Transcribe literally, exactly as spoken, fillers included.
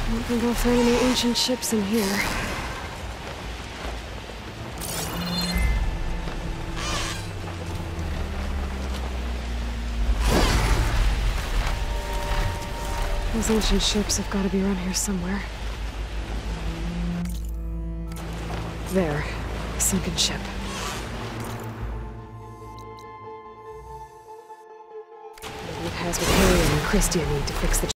I don't think I'll find any ancient ships in here. Those ancient ships have got to be around here somewhere. There. A sunken ship. Maybe it has what Harry and Christia need to fix the